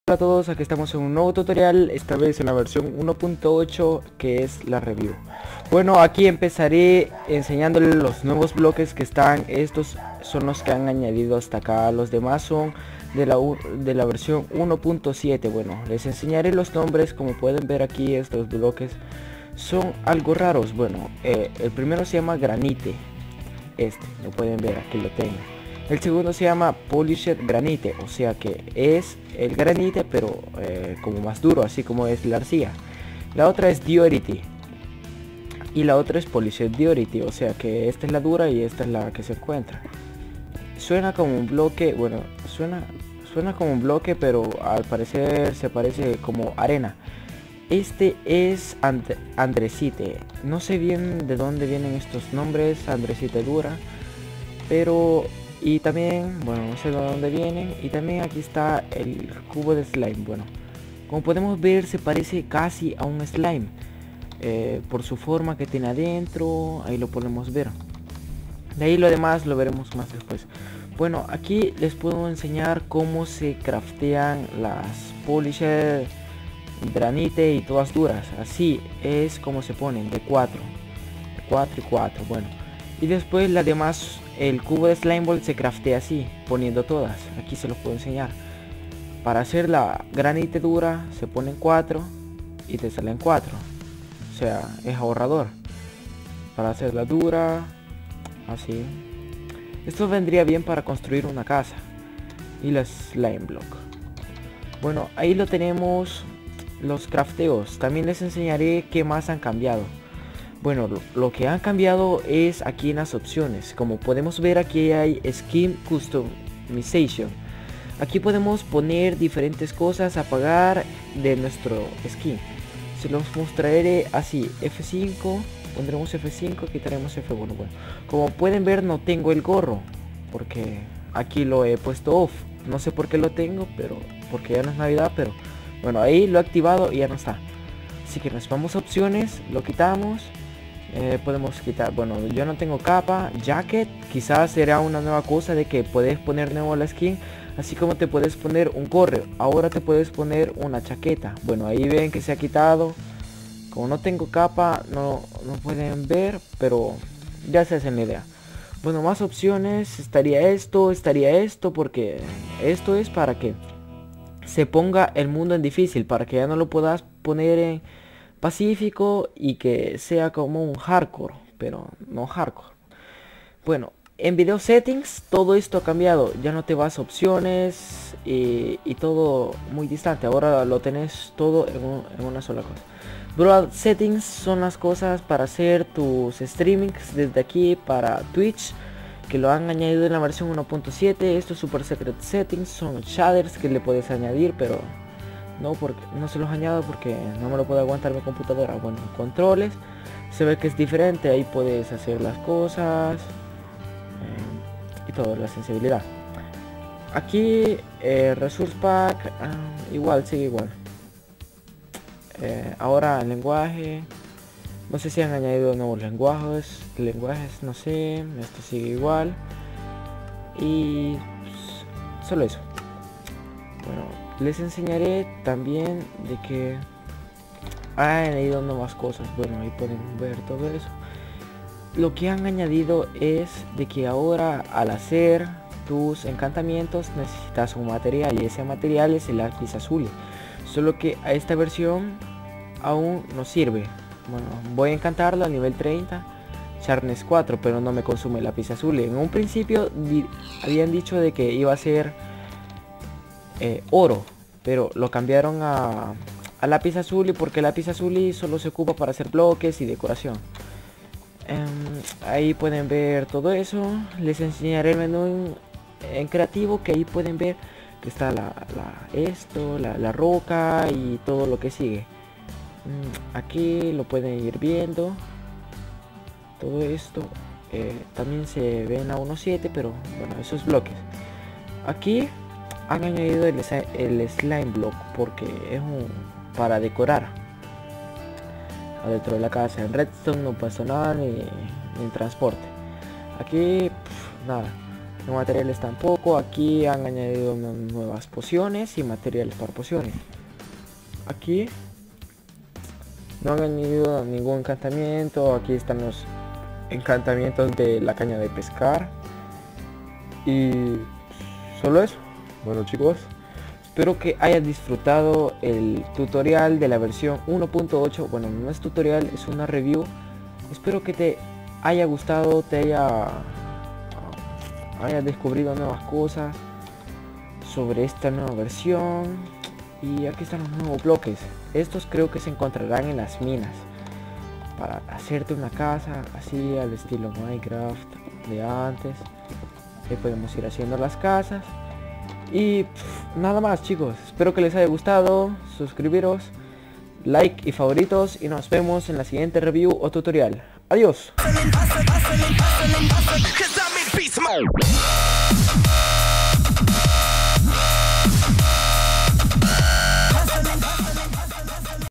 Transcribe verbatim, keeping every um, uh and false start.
Hola a todos, aquí estamos en un nuevo tutorial, esta vez en la versión uno punto ocho, que es la review. Bueno, aquí empezaré enseñándoles los nuevos bloques que están. Estos son los que han añadido hasta acá, los demás son de la, de la versión uno punto siete. Bueno, les enseñaré los nombres. Como pueden ver aquí, estos bloques son algo raros. Bueno, eh, el primero se llama Granite. Este, lo pueden ver, aquí lo tengo. El segundo se llama Polished Granite, o sea que es el granite pero eh, como más duro, así como es la arcilla. La otra es Diorite y la otra es Polished Diorite, o sea que esta es la dura y esta es la que se encuentra. Suena como un bloque, bueno, suena, suena como un bloque, pero al parecer se parece como arena. Este es And Andesite, no sé bien de dónde vienen estos nombres, Andesite dura, pero... Y también, bueno, no sé de dónde vienen. Y también aquí está el cubo de slime. Bueno, como podemos ver, se parece casi a un slime eh, por su forma que tiene adentro. Ahí lo podemos ver. De ahí lo demás lo veremos más después. Bueno, aquí les puedo enseñar cómo se craftean las Polished Granite y todas duras. Así es como se ponen, de cuatro, cuatro y cuatro. Bueno, y después las demás, el cubo de slime ball se craftea así, poniendo todas. Aquí se los puedo enseñar. Para hacer la granite dura se ponen cuatro y te salen cuatro, o sea, es ahorrador. Para hacer la dura, así. Esto vendría bien para construir una casa. Y la slime block. Bueno, ahí lo tenemos, los crafteos. También les enseñaré qué más han cambiado. Bueno, lo, lo que han cambiado es aquí en las opciones. Como podemos ver, aquí hay Skin Customization. Aquí podemos poner diferentes cosas a pagar de nuestro skin. Se los mostraré así. F cinco, pondremos F cinco, quitaremos F uno. Bueno, como pueden ver, no tengo el gorro porque aquí lo he puesto off. No sé por qué lo tengo, pero porque ya no es Navidad, pero bueno, ahí lo he activado y ya no está. Así que nos vamos a opciones, lo quitamos. Eh, podemos quitar, bueno, yo no tengo capa, jacket, quizás será una nueva cosa de que puedes poner nuevo la skin, así como te puedes poner un gorro, ahora te puedes poner una chaqueta. Bueno, ahí ven que se ha quitado. Como no tengo capa, no, no pueden ver, pero ya se hacen la idea. Bueno, más opciones, estaría esto, estaría esto, porque esto es para que se ponga el mundo en difícil, para que ya no lo puedas poner en pacífico y que sea como un hardcore, pero no hardcore. Bueno, en video settings todo esto ha cambiado, ya no te vas a opciones y, y todo muy distante, ahora lo tenés todo en, un, en una sola cosa. Broad settings son las cosas para hacer tus streamings desde aquí para Twitch, que lo han añadido en la versión uno punto siete. Estos super secret settings son shaders que le puedes añadir, pero no, porque no se los añado porque no me lo puedo aguantar mi computadora. Bueno, controles, se ve que es diferente, ahí puedes hacer las cosas eh, y todo, la sensibilidad. Aquí eh, resource pack, uh, igual, sigue igual. Eh, ahora el lenguaje, no sé si han añadido nuevos lenguajes, lenguajes, no sé, esto sigue igual. Y pues, solo eso. Bueno, les enseñaré también de que han añadido nuevas cosas. Bueno, ahí pueden ver todo eso. Lo que han añadido es de que ahora al hacer tus encantamientos necesitas un material, y ese material es el lápiz azul. Solo que a esta versión aún no sirve. Bueno, voy a encantarlo a nivel treinta, Sharpness cuatro, pero no me consume el lápiz azul. En un principio di habían dicho de que iba a ser Eh, oro, pero lo cambiaron a, a lápiz azul, y porque el lápiz azul solo se ocupa para hacer bloques y decoración. Eh, ahí pueden ver todo eso. Les enseñaré el menú en, en creativo, que ahí pueden ver que está la, la esto, la, la roca y todo lo que sigue. Mm, aquí lo pueden ir viendo. Todo esto eh, también se ve en la uno punto siete, pero bueno, esos bloques. Aquí han añadido el, el slime block porque es un para decorar adentro de la casa. En Redstone no pasó nada, ni, ni en transporte. Aquí pff, nada. En materiales tampoco. Aquí han añadido unas nuevas pociones y materiales para pociones. Aquí no han añadido ningún encantamiento. Aquí están los encantamientos de la caña de pescar. Y solo eso. Bueno chicos, espero que hayas disfrutado el tutorial de la versión uno punto ocho. Bueno, no es tutorial, es una review. Espero que te haya gustado, te haya hayas descubrido nuevas cosas sobre esta nueva versión. Y aquí están los nuevos bloques. Estos creo que se encontrarán en las minas para hacerte una casa así al estilo Minecraft de antes. Ahí podemos ir haciendo las casas. Y pff, nada más chicos, espero que les haya gustado. Suscribiros, like y favoritos, y nos vemos en la siguiente review o tutorial. Adiós.